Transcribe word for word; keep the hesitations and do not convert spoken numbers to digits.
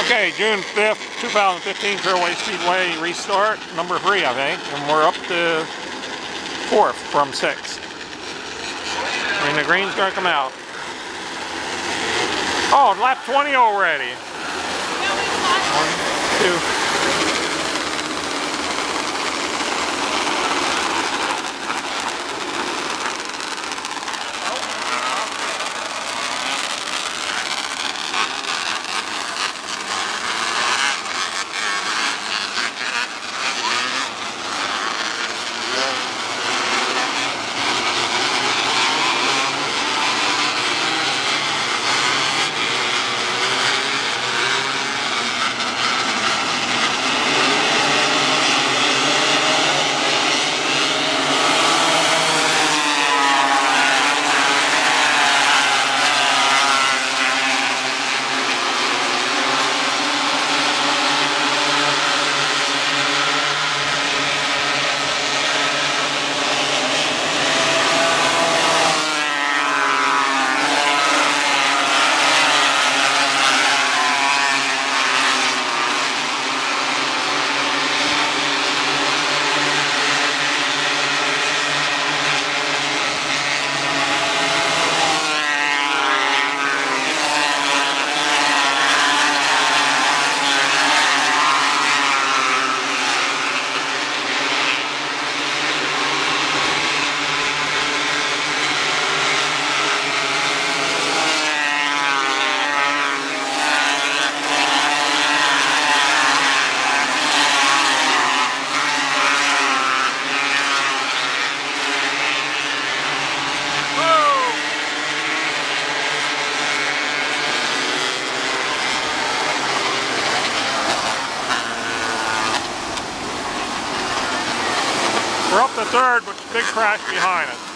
Okay, June fifth, two thousand fifteen Fairway Speedway restart, number three, I think, and we're up to fourth from sixth. And the green's gonna come out. Oh, lap twenty already. One, two. We're up to third, but big crash behind us.